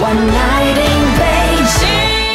One Night in 北京。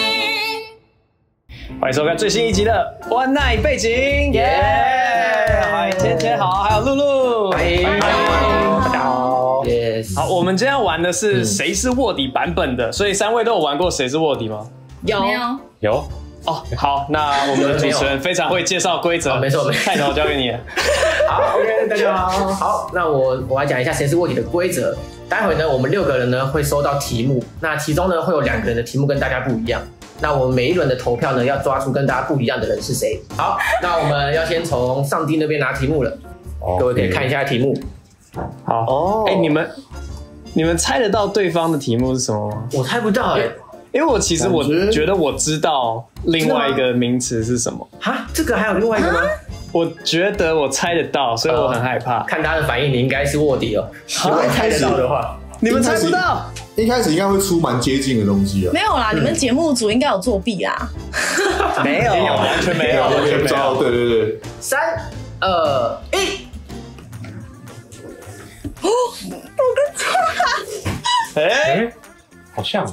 欢迎收看最新一集的《One Night 背景》，欢迎芊芊好，还有露露， 欢迎， 大家好。 Yes， 好，我们今天要玩的是谁是卧底版本的，所以三位都有玩过谁是卧底吗？ 有。 哦，好，那我们的主持人非常会介绍规则， 没错， 菜头交给你。 好 ，OK， 大家好。好，那我来讲一下谁是卧底的规则。待会呢，我们6个人呢会收到题目，那其中呢会有2个人的题目跟大家不一样。那我们每一轮的投票呢，要抓出跟大家不一样的人是谁。好，那我们要先从上帝那边拿题目了，各位可以看一下题目。 好哦，哎，你们猜得到对方的题目是什么吗？ 我猜不到哎。 因为我觉得我知道另外一个名词是什么。 哈，这个还有另外一个吗？ 我觉得我猜得到，所以我很害怕。 看他的反应，你应该是卧底哦。如果猜得到的话， 你们猜不到。 一开始应该会出蛮接近的东西啊。 没有啦，你们节目组应该有作弊啦。 没有，完全没有，完全没有。 对对对。 3、2、1。 哦，我跟错了。 哎， 好像。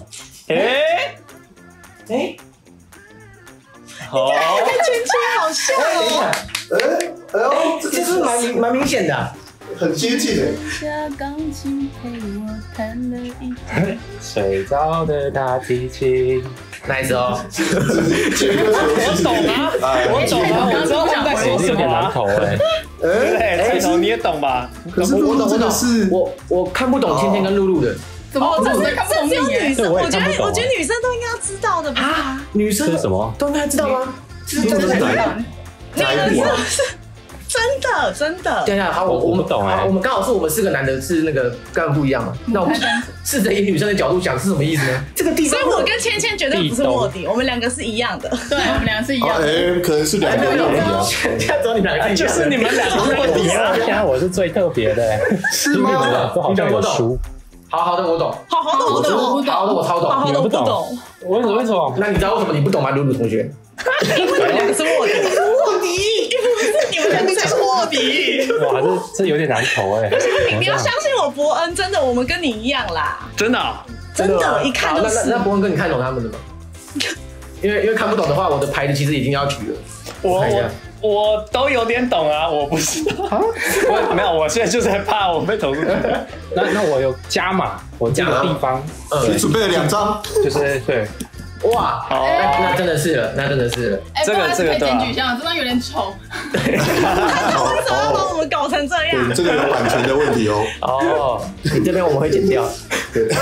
好， 跟芊芊好像哦。 哎呦， 这是蛮明显的， 很接近哎。 下钢琴陪我弹了一天。 水藻的大提琴 ，nice 哦。 我懂啊，我知道他们在说什么啊。对，菜头你也懂吧？ 可是我懂这个是， 我看不懂芊芊跟露露的。 怎么？这只有女生，我觉得女生都应该要知道的吧？ 女生是什么？ 都应该知道吗？ 这是哪一部啊？ 真的。 等一下，好，我们懂哎。我们刚好是我们4个男的，是那个刚刚不一样嘛？那我们试着以女生的角度想是什么意思呢？这个地方， 所以我跟芊芊绝对不是卧底，我们2个是一样的。 对，我们2个是一样的。 哎，可能是2个卧底啊。 现在只有你们2个就是你们2个卧底啊！ 现在我是最特别的， 是吗？ 都好像有输。 好的，我懂。 好的，我懂。 好的，我超懂。 你们不懂？为什么？ 那你知道为什么你不懂吗，露露同学？ 因为你们2个是卧底，你们2个才是卧底。 哇，这有点难投哎。 你要相信我，伯恩，真的，我们跟你一样啦。 真的， 真的，一看就是。 那伯恩哥，你看懂他们的吗？因为看不懂的话，我的牌子其实已经要举了。 我都有点懂啊，我不知道。没有，我现在就是在怕我被投入。 那我有加码，我这个地方， 你准备了2张， 就是对。 哇，那真的是了， 这个对， 检举一下，这张有点丑。 为什么要把我们搞成这样？ 这个有版权的问题哦。 哦，你这边我们会剪掉。对。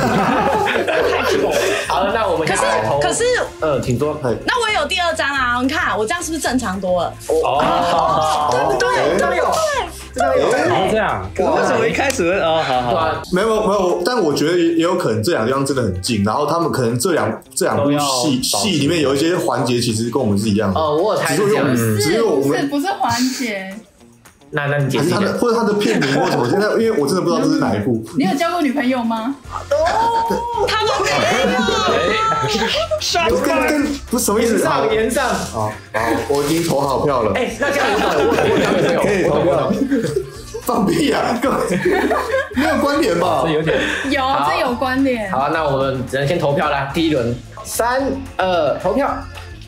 好了，那我们可是， 请说。 那我也有第2张啊，你看我这样是不是正常多了？ 对不对？真的有。 这样， 可是为什么一开始好， 没有，但我觉得也有可能这2个地方真的很近，然后他们可能这两部戏里面有一些环节其实跟我们是一样的。 我有猜是这样， 只是我们不是环节。 那你解释一下， 或者他的片名或什么？现在因为我真的不知道这是哪一部。 你有交过女朋友吗？ 他们没有。 不是什么意思？ 言上。 好，我已经投好票了。 那这样我交女朋友可以投票。放屁啊！没有关联吧？ 这有点这有关联。 好，那我们只能先投票啦。第一轮，3、2，投票。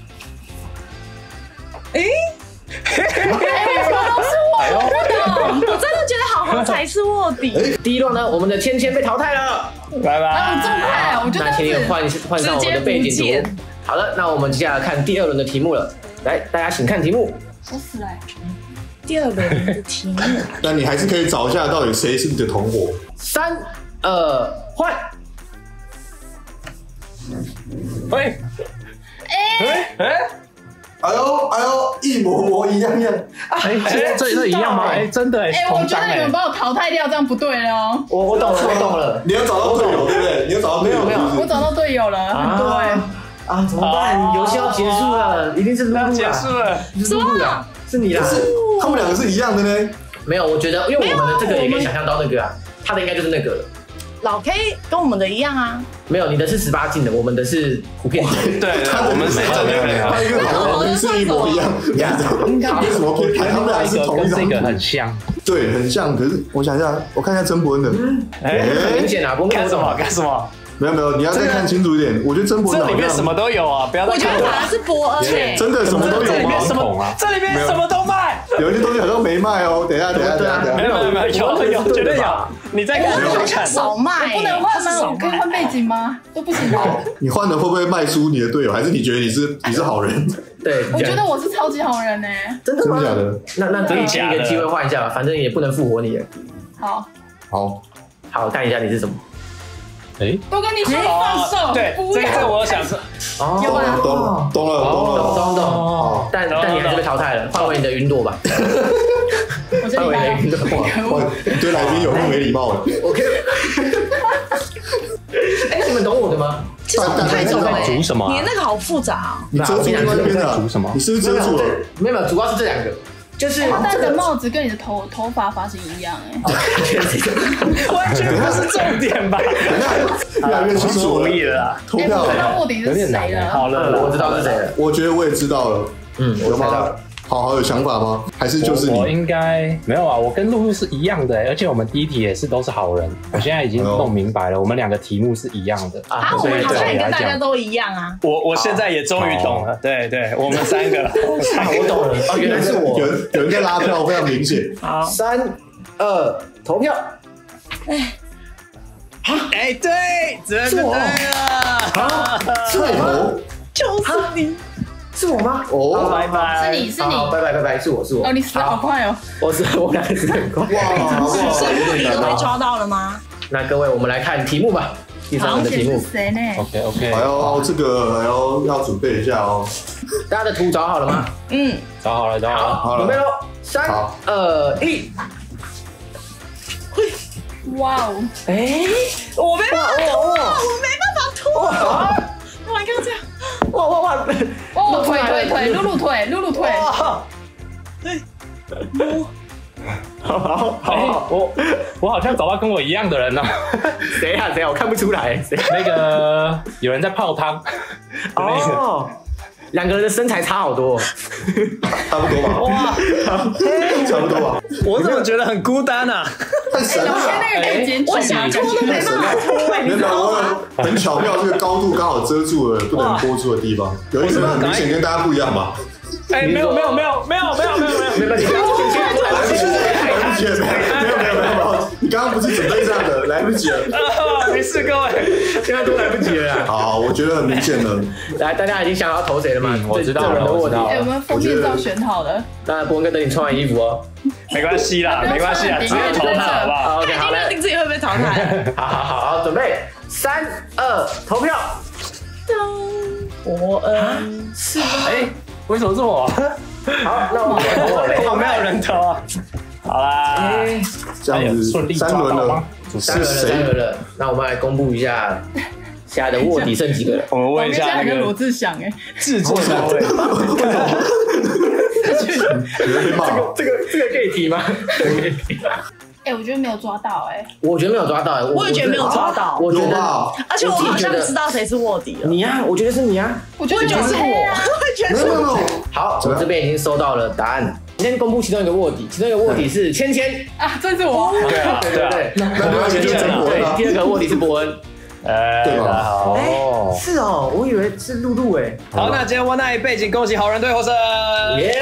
我真的觉得好好才是卧底。 第一轮呢，我们的芊芊被淘汰了， 拜拜。 这么快，我觉得那芊芊换上我们的背景图。好了，那我们接下来看第2轮的题目了。来，大家请看题目。 我死了。 第2轮的题目， 但你还是可以找一下到底谁是你的同伙。 3、2，换。 哎呦，一模一样。 这一样吗？真的我觉得你们把我淘汰掉，这样不对哦。 我懂了。 你要找到队友，对不对？你要找到队友。 没有， 我找到队友了。 对。怎么办？游戏要结束了，一定是露露结束了。 是露露啦，是你啦。 他们2个是一样的呢。 没有，我觉得，因为我们的这个也可以想象到那个啊，他的应该就是那个了。 老 K 跟我们的一样啊。 没有，你的是18禁的，我们的是普遍禁。 对，我们是真的。 他跟好像是一模一样。为什么偏袒？他们俩是同一张。 这个很像。 对，很像。可是我想一下，我看一下曾伯恩的。 很明显啊， 干什么？ 没有，你要再看清楚一点。我觉得曾伯恩这里面什么都有啊，不要再看我觉得反而是伯恩诶， 真的什么都有吗？ 这里面什么都卖， 有一些东西好像没卖哦。等一下， 没有，绝对有。你再看， 好像少卖， 不能换吗？我可以换背景吗？都不行吗？ 你换了会不会卖输你的队友？还是你觉得你是好人？ 对， 我觉得我是超级好人呢。 真的吗？ 真的假的？ 那给你一个机会换一下吧，反正也不能复活你了。 好， 看一下你是什么。 都跟你说放手， 对，这个我有想说， 有吧？ 懂了。 但你还是被淘汰了，换回你的云朵吧。 我这里来云朵， 对来宾有没礼貌了？ OK。哎，你们懂我的吗？ 其实我不太懂哎， 煮什么？ 你那个好复杂。 你遮住另外一边的， 煮什么？ 你是不是遮住了？ 没有，主要是这两个。就是戴的帽子跟你的头发发型一样哎， 完全不是重点吧？ 越来越清楚了。 投票， 我知道卧底是谁了。 好了， 我知道是谁了。 我觉得我也知道了。 有吗？ 好有想法吗？还是就是你？ 我应该没有啊，我跟露露是一样的，而且我们第一题也是都是好人。我现在已经弄明白了，我们两个题目是一样的啊，我们好像也跟大家都一样啊。 我现在也终于懂了，对，我们三个， 我懂了，哦，原来是我。 有人在拉票，非常明显。 好，3、2，投票。 哎，对，真的对了， 是我， 就是你。 是我吗？ 哦， 拜拜， 是你， 拜，是我。 哦，你死得好快哦！ 我俩死得很快。 哇， 所以卧底都被抓到了吗？ 那各位，我们来看题目吧。第3轮的题目。 谁呢 ？OK。 哎呦，这个要准备一下哦。 大家的图找好了吗？ 找好了。 好，准备喽！3、2、1。 哇哦！ 哎，我没办法拖，我没办法拖。哇，你看这样。 哇！ 哦，腿，露露腿。 对。 好，我好像找到跟我一样的人了。 谁啊？我看不出来。 那个有人在泡汤。 哦。两个人的身材差好多， 差不多吧？ 哇， 差不多吧？ 我怎么觉得很孤单啊？ 太神了！ 我想拖都没办法拖， 没有，很巧妙，这个高度刚好遮住了不能播出的地方，有一些很明显跟大家不一样吧？ 哎，没有， 没有， 你刚刚不是准备这样的，来不及了。 没事，各位， 现在都来不及了。 好，我觉得很明显了。 来，大家已经想好投谁了吗？ 我知道了。 我们封面照选好了。 当然，伯恩哥等你穿完衣服哦。 没关系啦，直接淘汰好不好 ？OK， 好，来， 定自己会被淘汰。 好，准备3、2，投票。 伯恩是吗？ 哎，为什么是我？ 好，那我没有人投啊。好啦， 这样子3轮了，是谁了？那我们来公布一下现在的卧底剩几个了。 我们问一下那个罗志祥制作单位。 这个可以提吗？ 我觉得没有抓到我觉得没有抓到我也觉得没有抓到， 我觉得， 而且我好像知道谁是卧底了。 你啊，我觉得是你啊， 我觉得是我， 我也觉得是我。 好，我们这边已经收到了答案。今天公布其中一个卧底，其中一个卧底是芊啊，这是我。 对， 那第二个卧底是伯恩。 对吧？ 好，是哦，我以为是露露好，那今天One Night背景，恭喜好人队获胜！耶！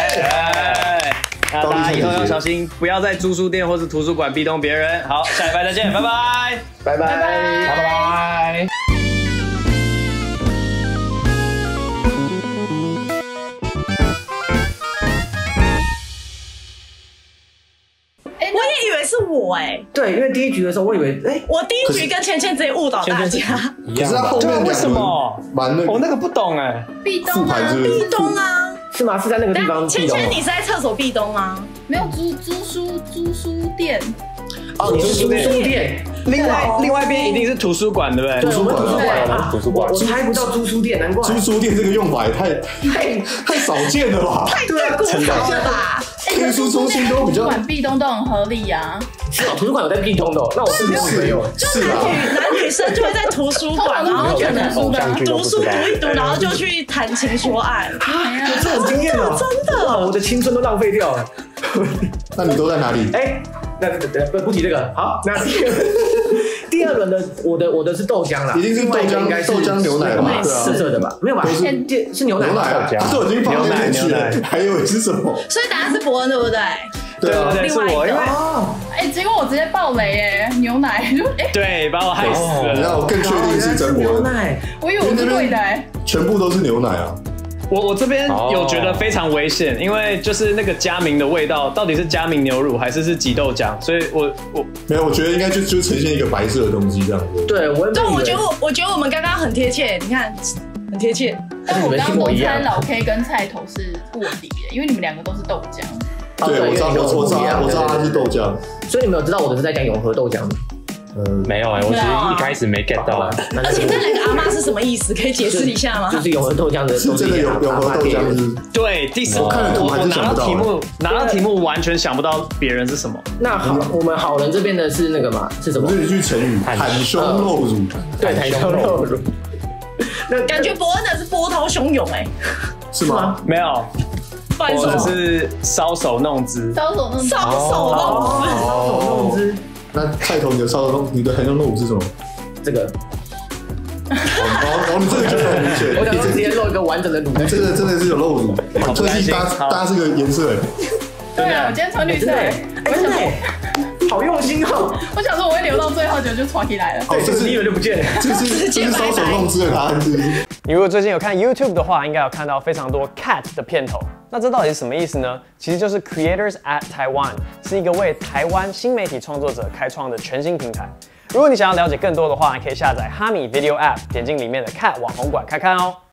那大家以后要小心，不要在租书店或是图书馆逼动别人。好，下礼拜再见，拜拜， 拜拜。 我也以为是我对，因为第一局的时候我以为我第一局跟芊芊直接误导大家。 可是他后面为什么？我那个不懂壁咚啊， 壁咚啊， 是吗？是在那个地方。 芊芊，你是在厕所壁咚吗？ 没有，租书店。 哦，你是租书店。 另外一边一定是图书馆，对不对？ 图书馆。我猜不到租书店，难怪。 租书店这个用法也太少见了吧？ 太古早了吧？ 图书中心都比较。 图书馆壁咚都很合理呀。 是哦，图书馆有在壁咚的，那我是没有。 就男女生就会在图书馆，然后可能读书读一读，然后就去谈情说爱。 这很惊艳哦， 真的， 我的青春都浪费掉了。 那你都在哪里？ 那不提这个。好，那第二轮的我的是豆浆啦， 一定是豆浆牛奶吧？对啊， 色的吧？没有吧？是牛奶牛奶啊，都已经放进去了，还以为是什么？ 所以答案是伯恩，对不对？ 对，是我，因为结果我直接爆雷耶，牛奶， 对，把我害死了。 你让我更确定是真伯恩， 我以为我是对的全部都是牛奶啊。 我这边有觉得非常危险，因为就是那个佳明的味道，到底是佳明牛乳还是挤豆浆？所以我没有，我觉得应该就呈现一个白色的东西这样子。 对，我觉得我们刚刚很贴切，你看很贴切。 但我刚刚都猜老 K 跟菜头是卧底，因为你们两个都是豆浆。 对，我知道它是豆浆， 所以你们有知道我的是在讲永和豆浆吗？ 没有我其实一开始没 get 到。 而且那两个阿嬷是什么意思？可以解释一下吗？ 就是永和豆浆的， 是真的永和豆浆是。 对，第四我拿到题目完全想不到别人是什么。 那好，我们好人这边的是那个嘛？是什么？ 这一句成语，袒胸露乳。 对，袒胸露乳。 那感觉伯恩的是波涛汹涌是吗？ 没有。或者是搔首弄姿， 搔首弄姿。 那菜头你的搔首弄，你的袒胸露乳是什么？ 这个。 你这个就很明显。 我想直接露一个完整的乳。 这个真的是有露乳，特地搭这个颜色。 对啊，我今天穿绿色。我想说， 好用心哦。 我想说我会留到最后，就穿起来了。 对，这是你以为就不见了。 这是搔首弄姿的答案，是不是？ 你如果最近有看 YouTube 的话，应该有看到非常多 cat 的片头。那这到底是什么意思呢？其实就是 Creators at Taiwan， 是一个为台湾新媒体创作者开创的全新平台。如果你想要了解更多的话，你可以下载哈米 Video App， 点进里面的 cat 网红馆看看哦。